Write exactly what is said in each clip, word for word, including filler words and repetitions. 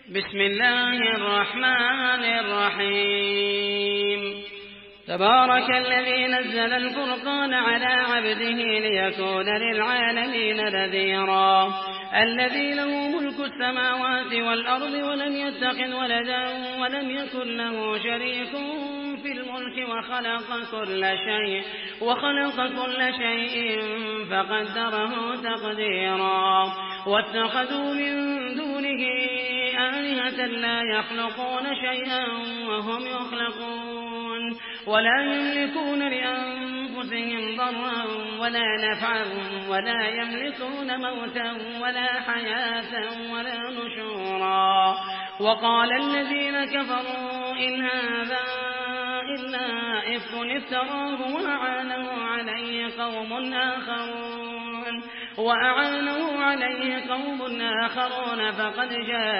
بسم الله الرحمن الرحيم تبارك الذي نزل الفرقان على عبده ليكون للعالمين نذيرا الذي له ملك السماوات والأرض ولم يتخذ ولدا ولم يكن له شريك في الملك وخلق كل شيء وخلق كل شيء فقدره تقديرا واتخذوا من دونه آلهة لا يخلقون شيئا وهم يخلقون ولا يملكون لأنفسهم ضرا ولا نفعا ولا يملكون موتا ولا حياة ولا نشورا وقال الذين كفروا إن هذا إلا إفك افتراه وأعانه عليه قوم آخرون وأعانه عليه قوم آخرون فقد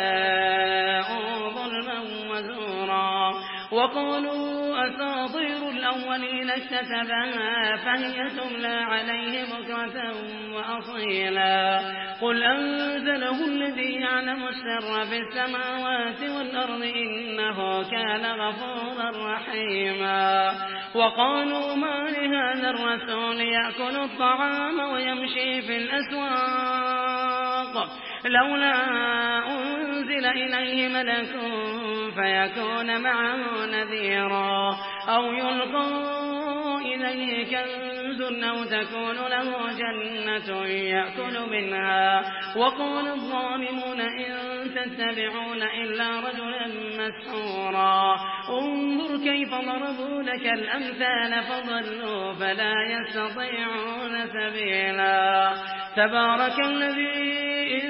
جاءوا ظلما وزورا وقالوا أساطير الأولين اكتتبها فهي تملى عليه بكرة وأصيلا قل أنزله الذي يعلم السر في السماوات والأرض إنه كان غفورا رحيما وقالوا ما لهذا الرسول يأكل الطعام ويمشي في الأسواق لولا أنزل إليه ملك فيكون معه نذيرا أو يلقى إليه كنز أو تكون له جنة يأكل منها وقال الظالمون إن تتبعون إلا رجلا مسحورا انظر كيف ضربوا لك الأمثال فضلوا فلا يستطيعون سبيلا تبارك الذي إن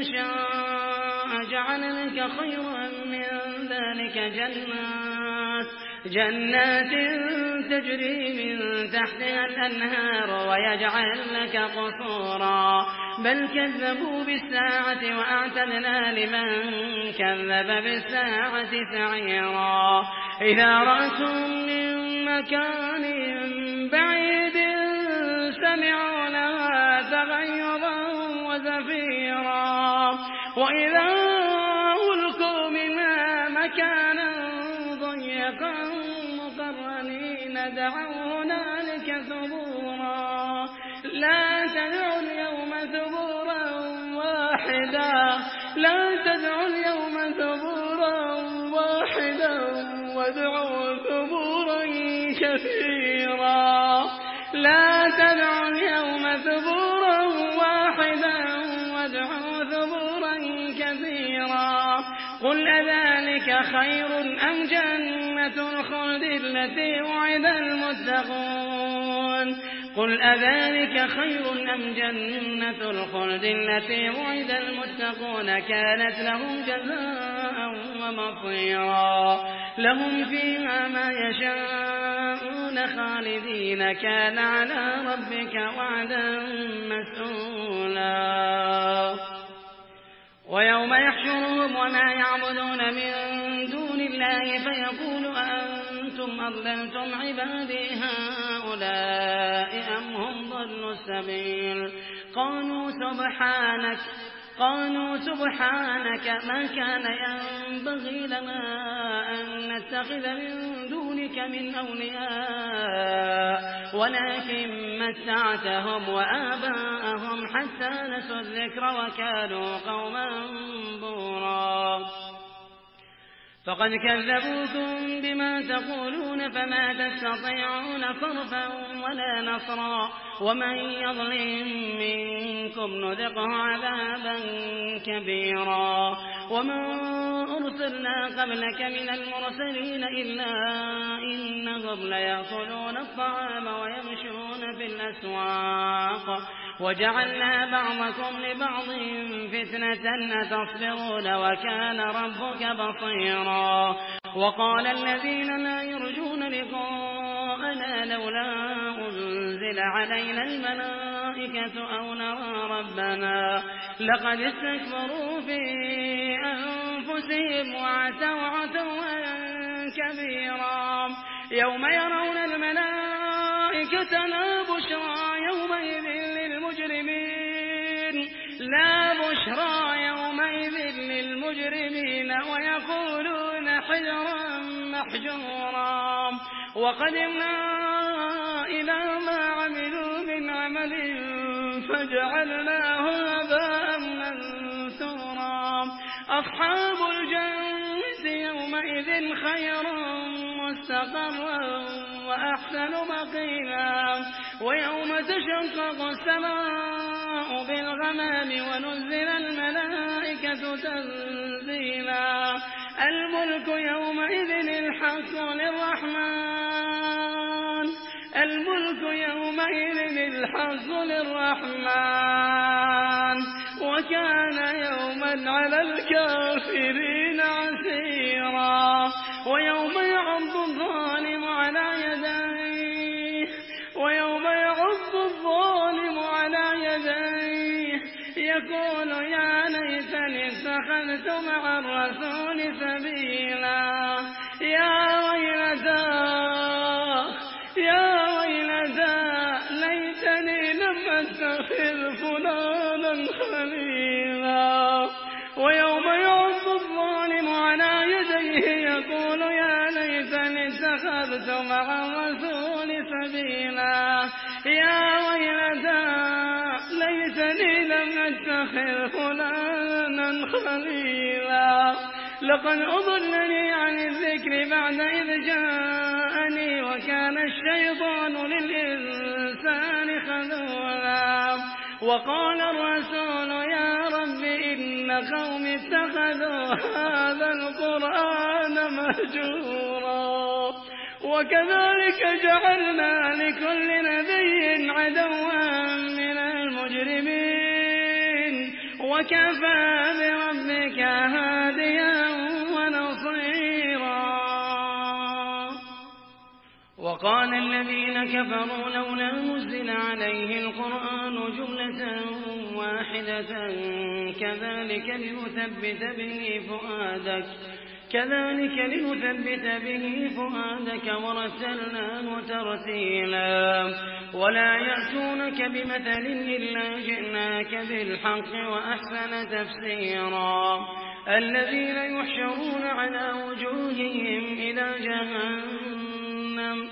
شاء جعل لك خيرا من ذلك جنات جنات تجري من تحتها الأنهار ويجعل لك قصورا بل كذبوا بالساعة وأعتدنا لمن كذب بالساعة سعيرا إذا رأتهم من مكان بعيد سمعوا لها تغيظا وزفيرا وإذا ألقوا منها مكانا ضيقا مقرنين دعوا هنالك ثبورا لا تدعوا اليوم ثبورا واحدا لا تدعوا اليوم ثبورا واحدا وادعوا ثبورا كثيرا لا تدعوا اليوم ثبورا واحدا وادعوا ثبورا كثيرا قل أذلك خير أم جنة الخلد التي وعد المتقون قل أذلك خير أم جنة الخلد التي وعد المتقون كانت لهم جزاء ومصيرا لهم فيها ما يشاءون خالدين كان على ربك وعدا مسئولا ويوم يحشرهم وما يعبدون من دون الله فيقول أأنتم أضللتم عبادي هؤلاء أم هم ضلوا السبيل قالوا سبحانك قالوا سبحانك ما كان ينبغي لنا أن نتخذ من دونك من أولياء ولكن متعتهم وآباءهم حتى نسوا الذكر وكانوا قوما بورا فقد كذبوكم بما تقولون فما تستطيعون صرفا ولا نصرا ومن يظلم منكم نذقه عذابا كبيرا وما أرسلنا قبلك من المرسلين إلا إنهم ليأكلون الطعام ويمشون في الأسواق وجعلنا بعضكم لبعض فتنة أتصبرون وكان ربك بصيرا وقال الذين لا يرجون لقاءنا لولا أنزل علينا الملائكة أو نرى ربنا لقد استكبروا في أنفسهم وعتوا عتوا كبيرا يوم يرون الملائكة لا بشرى يومئذ للمجرمين لا بشرى يومئذ للمجرمين المجرمين ويقولون حجرا محجورا وقدمنا إلى ما عملوا من عمل فجعلناه هباء منثورا أصحاب الجنة يومئذ خير مستقرا وأحسن مقيلا ويوم تشقق السماء بالغمام ونزل الملائكة تنزيلا الملك يومئذ الحق للرحمن الملك يومئذ الحق للرحمن وكان يوما على الكافرين عسيرا ويوم يعض الظالم على يديه ويوم يعض الظالم على يديه يقول يا ليتني اتخذت مع الرسول سبيلا يا ويلتى يا ويلتى ليتني لم أتخذ فلانا خليلا ويوم يعض الظالم على يديه يقول يا ليتني اتخذت مع الرسول سبيلا يا ويلتى ليتني لم أتخذ فلانا خليلا لقد أضلني عن الذكر بعد إذ جاءني وكان الشيطان للإنسان خذولا وقال الرسول يا رب إن قوم اتخذوا هذا القرآن مهجورا وكذلك جعلنا لكل نبي عدوا من المجرمين وكفى بربك هاديا ونصيرا وقال الذين كفروا لولا نزل عليه القرآن جملة واحدة كذلك لنثبت به فؤادك كذلك لنثبت به فؤادك ورتلناه ترتيلا ولا يأتونك بمثل إلا جئناك بالحق وأحسن تفسيرا الذين يحشرون على وجوههم إلى جهنم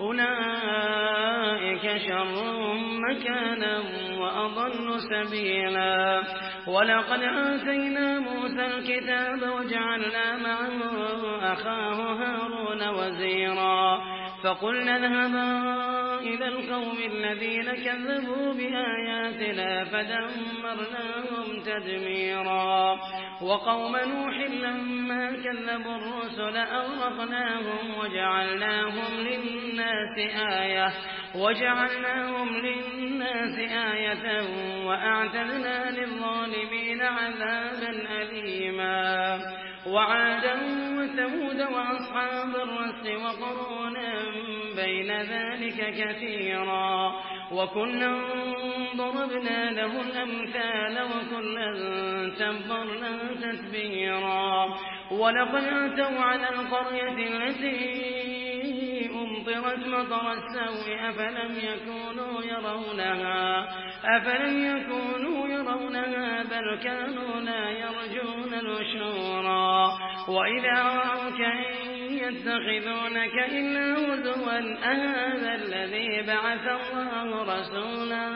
أولئك شر مكانا وأضل سبيلا ولقد آتينا موسى الكتاب وجعلنا معه أخاه هارون وزيرا فقلنا اذهبا إلى القوم الذين كذبوا بآياتنا فدمرناهم تدميرا وقوم نوح لما كذبوا الرسل أغرقناهم وجعلناهم للناس آية وجعلناهم للناس آية وأعتدنا للظالمين عذابا أليما وعادا وثمود وأصحاب الرس وقرونا بين ذلك كثيرا وكلا ضربنا له الأمثال وكلا تبرنا تتبيرا ولقد أتوا على القرية التي أمطرت مطر السوء أفلم يكونوا يرونها أفلم يكونوا يرونها بل كانوا لا يرجون نشورا وإذا رأوك إن يتخذونك إلا هزوا أهذا الذي بعث الله رسولا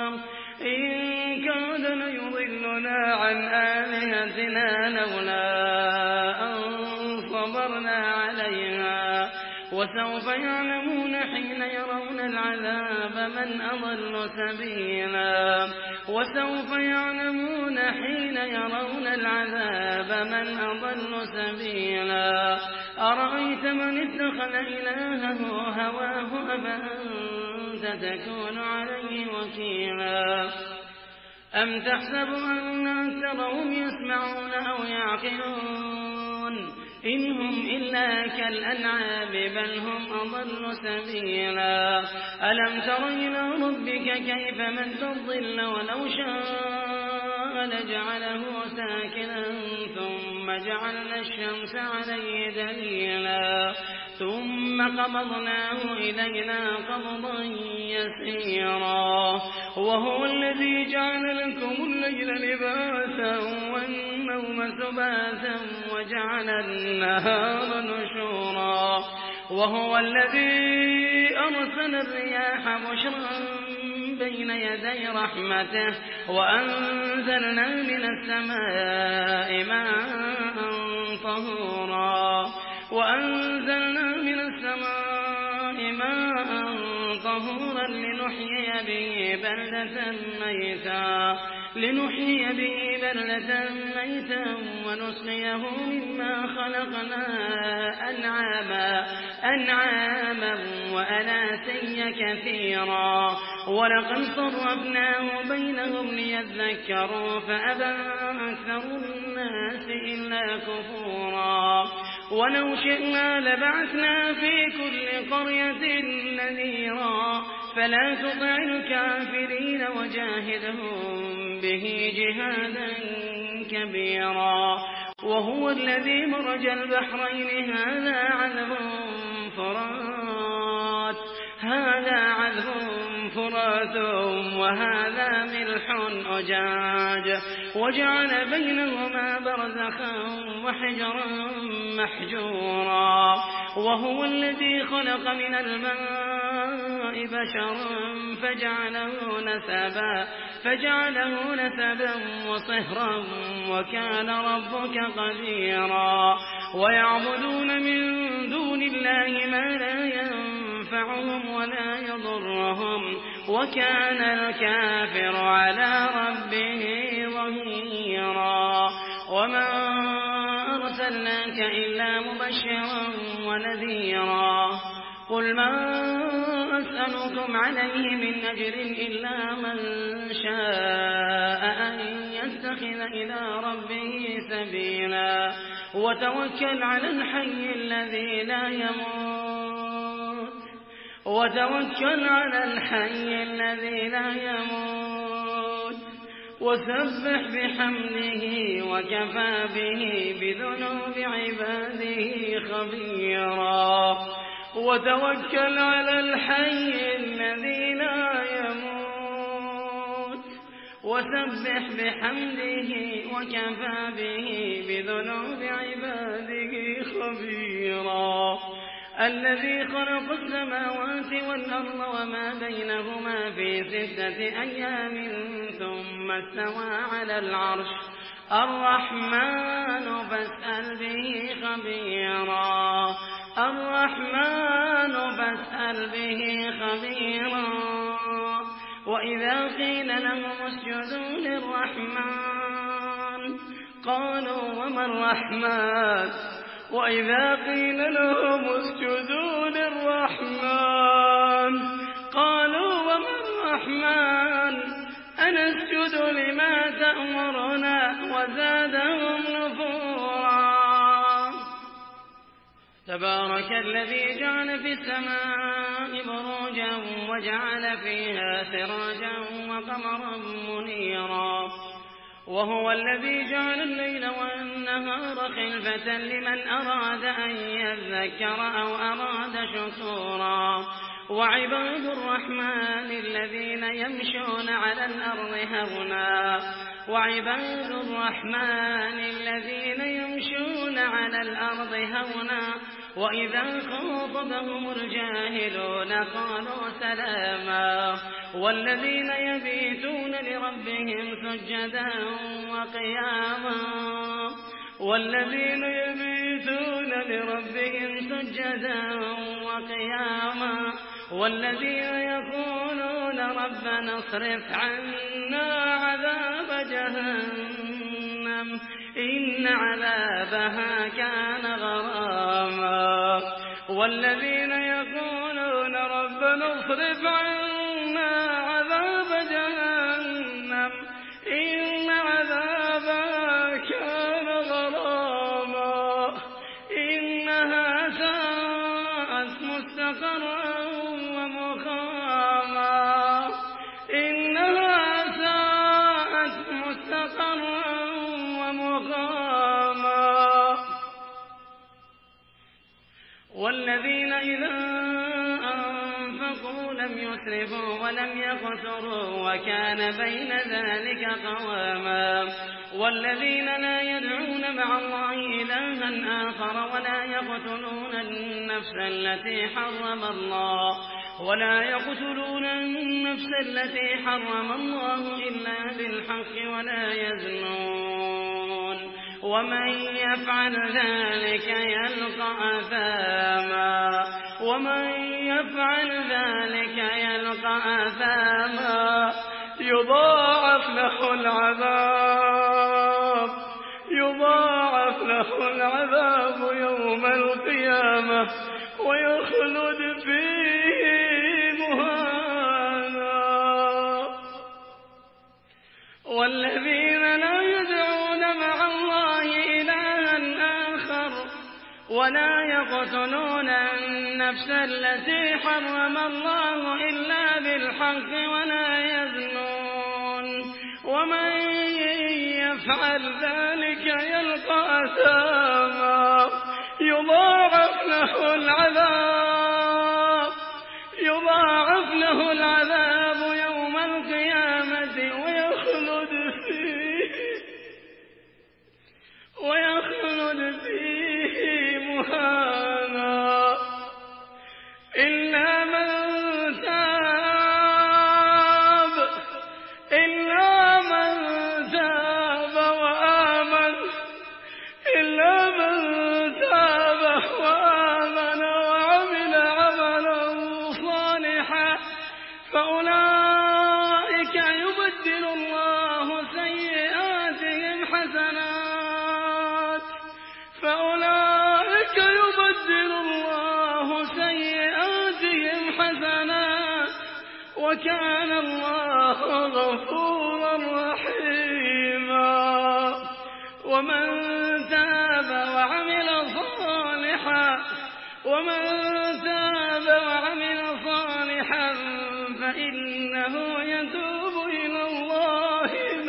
إن كاد ليضلنا عن آلهتنا لولا أن صبرنا عليها وسوف يعلمون حين يرون العذاب من أضل سبيلا وسوف يعلمون حين يرون العذاب من أضل سبيلا أرأيت من اتخذ إلهه هواه أفأنت تكون عليه وكيلا أم تحسب أن أكثرهم يسمعون أو يعقلون إن هم إلا كالأنعام بل هم أضل سبيلا ألم تر إلى ربك كيف مد الظل ولو شاء لجعله ساكنا ثم جعلنا الشمس عليه دليلا ثم قبضناه إلينا قبضا يسيرا وهو الذي جعل لكم الليل لباسا والنهار النوم سباتا وجعل النهار نشورا وهو الذي أرسل الرياح بشرا بين يدي رحمته وأنزلنا من السماء ماء طهورا وأنزلنا من السماء ماء طهورا لنحيي به بلدة ميتا لنحيي به بلدة ميتا ونسقيه مما خلقنا أنعاما أنعاما وأناسيا كثيرا ولقد صرفناه بينهم ليذكروا فأبى أكثر الناس إلا كفورا ولو شئنا لبعثنا في كل قرية نذيرا فلا تطع الكافرين وجاهدهم به جهادا كبيرا وهو الذي مرج البحرين هذا عذب فرات هذا عذب فرات وهذا ملح أجاج وجعل بينهما برزخا وحجرا محجورا وهو الذي خلق من الماء بشرا فجعله نسبا فجعله نسبا وصهرا وكان ربك قديرا ويعبدون من دون الله ما لا ينفعهم ولا يضرهم وكان الكافر على ربه ظهيرا وما أرسلناك إلا مبشرا ونذيرا قل ما أسألكم عليه من أجر إلا من شاء أن يتخذ إلى ربه سبيلا وتوكل على الحي الذي لا يموت وتوكل على الحي الذي لا يموت وسبح بحمده وكفى به بذنوب عباده خبيرا وتوكل على الحي الذي لا يموت وسبح بحمده وكفى به بذنوب عباده خبيرا الذي خلق السماوات والأرض وما بينهما في ستة أيام ثم استوى على العرش الرحمن فاسأل به خبيرا الرحمن فاسأل به خبيرا وإذا قيل لهم اسجدوا للرحمن قالوا وما الرحمن وإذا قيل لهم اسجدوا للرحمن قالوا وما الرحمن أنسجد لما تأمرنا وزادهم نفورا تبارك الذي جعل في السماء بروجا وجعل فيها سراجا وقمرا منيرا وهو الذي جعل الليل والنهار خلفة لمن أراد أن يذكر أو أراد شكورا وعباد الرحمن الذين يمشون على الأرض هونا وعباد الرحمن الذين يمشون على الأرض هونا وإذا خاطبهم الجاهلون قالوا سلاما والذين يبيتون لربهم سجدا وقياما والذين يبيتون لربهم سجدا وقياما والذين يقولون ربنا اصرف عنا عذاب جهنم إن عذابها كان غراما والذين يقولون ربنا اصرف عنا عذاب جهنم إن عذابها كان غراما إنها ساءت مستقرا ومقاما إنها ساءت مستقرا ومقاما والذين إذا أنفقوا لم يسرفوا ولم يقتروا وكان بين ذلك قواما والذين لا يدعون مع الله إلها آخر ولا يقتلون النفس التي حرم الله ولا يقتلون النفس التي حرم الله إلا بالحق ولا يزنون ومن يفعل ذلك يلقى أثاما ومن يفعل ذلك يلقى أثاما يضاعف له العذاب يضاعف له العذاب يوم القيامة ويخلد فيه مهانا. والذين لا يدعون مع الله إلها آخر ولا يقتلون النفس التي حرم الله إلا بالحق ولا يزنون ومن يفعل ذلك يلقى أثاما يضاعف له العذاب يضاعف له العذاب يوم القيامة ويخلد فيه ويخلد فيه مهانا إلا من تاب إلا من تاب وآمن إلا من تاب وآمن وعمل عملا صالحا فأولئك يبدل الله سيئاتهم حسنات فأولئك يبدل الله سيئاتهم حسنات وكان الله غفورا رحيما. ومن تاب وعمل صالحا ومن تاب وعمل صالحا فإنه يتوب إلى الله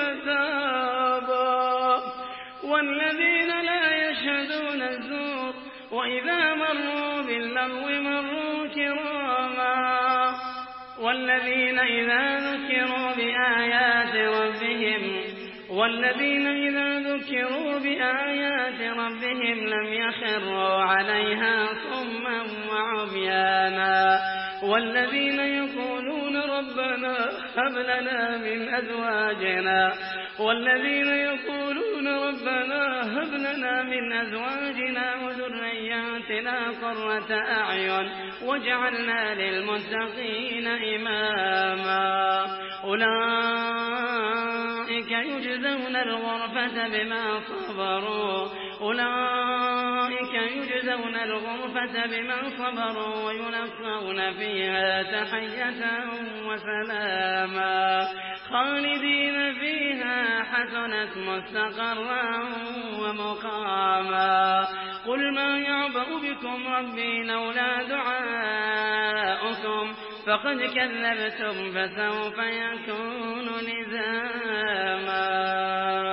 متابا. والذين لا يشهدون الزور وإذا مروا باللغو مروا كراما والذين إذا ذكروا بآيات ربهم والذين إذا ذكروا بآيات ربهم لم يخروا عليها صما وعميانا والذين يقولون ربنا هب لنا من أزواجنا والذين يقولون ربنا هب لنا من أزواجنا وذرياتنا قرة أعين واجعلنا للمتقين إماما أولئك يجزون الغرفة بما صبروا أولئك يجزون الغرفة بما صبروا ويلقون فيها تحية وسلاما خالدين فيها حسنت مستقرا ومقاما. قل ما يعبأ بكم ربي لولا دعاؤكم فقد كذبتم فسوف يكون لزاما.